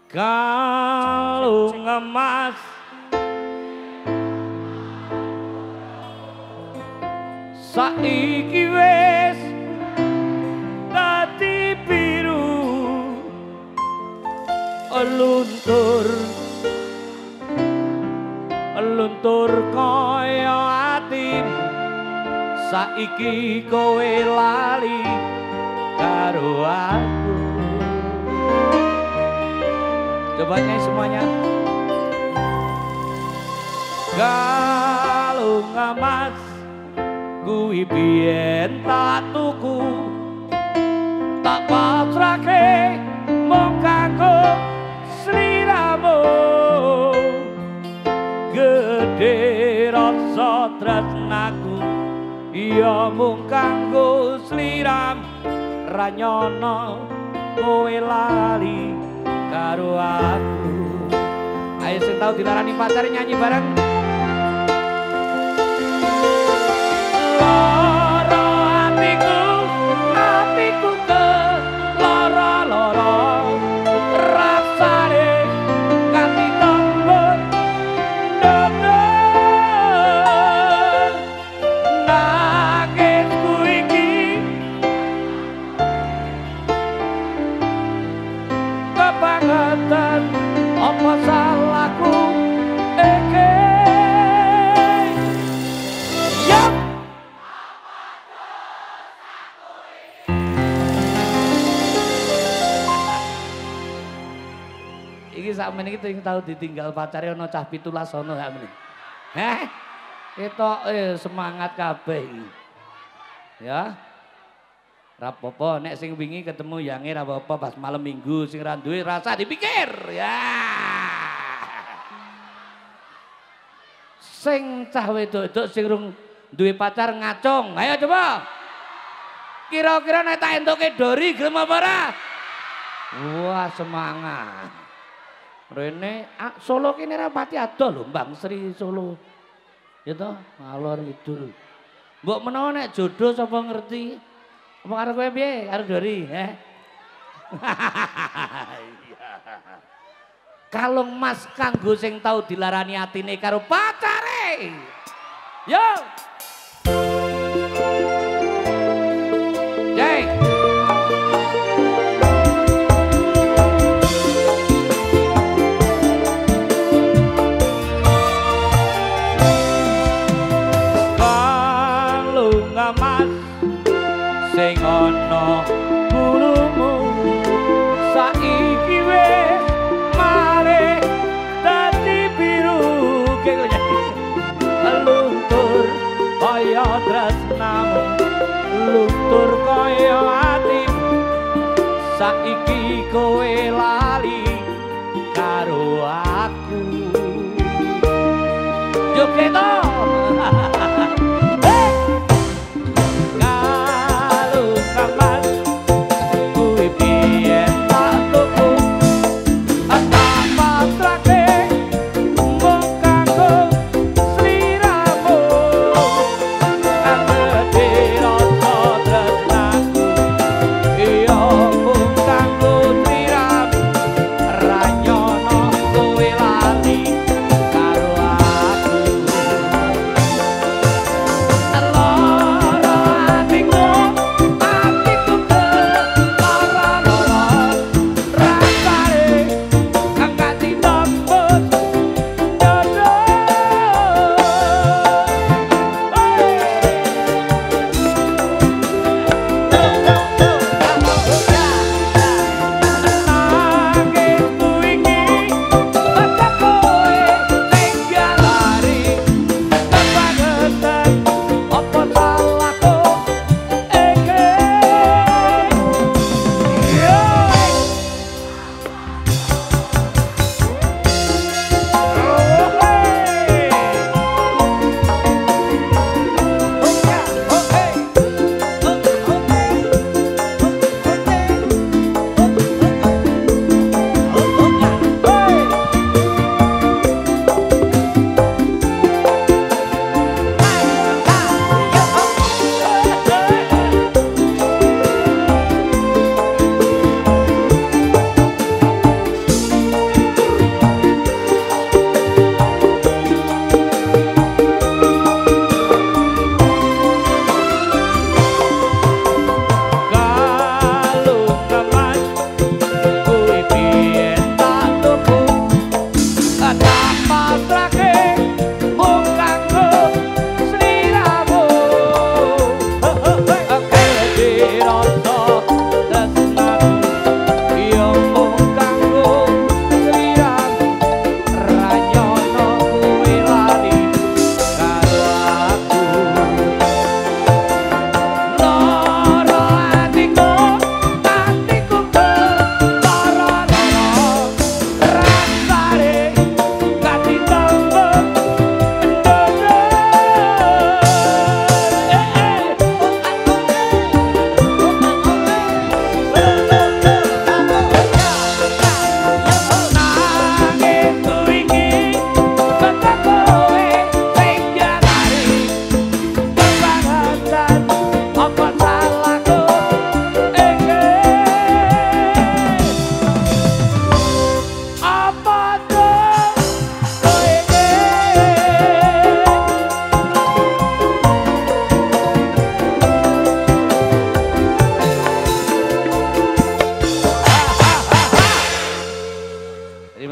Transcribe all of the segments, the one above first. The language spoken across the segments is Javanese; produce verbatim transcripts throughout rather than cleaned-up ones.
kalung emas saiki wis dadi biru luntur luntur kaya ati saiki kowe lali karo aku. Coba nyanyi semuanya. Kalung emas kuwi biyen tak tuku tak pasrahke mung kanggo sliramu gedhe rasa tresnaku iya mung kanggo sliram ra nyono kowe lali karo aku. Ayo sing tau dilarani pacar nyanyi bareng. Lara atiku atiku ke lara-lara rasane kanthi tembur ndono nangisku iki kebangetan apa salahku iki yap iki sakmene iki sing tau ditinggal pacare ana cah pitulas ana sakmene. Heh. Ketoke semangat kabeh iki. Ya. Ra apa-apa nek sing wingi ketemu yange ra apa-apa pas malam Minggu sing ra duwe rasa dipikir. Ya. Sing cah wedok-wedok sing rung duwe pacar ngacung. Ayo coba. Kira-kira nek tak entuke Dori gelem apa ora? Wah, semangat. Rene ah, Solo kene ra pati ado lho Mbang Sri Solo. Ya toh, ngalor ngidul. Mbok menawa nek jodoh sapa ngerti? Apa karo kowe piye? Karo Dori, eh? Kalung emas kanggo sing tau dilarani atine karo pacare. Yo. Jeng. Kalung emas sing ana bulumu saiki wis mare dadi biru luntur kaya tresnamu luntur kaya atimu saiki kowe lali karo aku yo keto.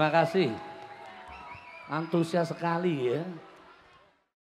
Terima kasih. Antusias sekali ya.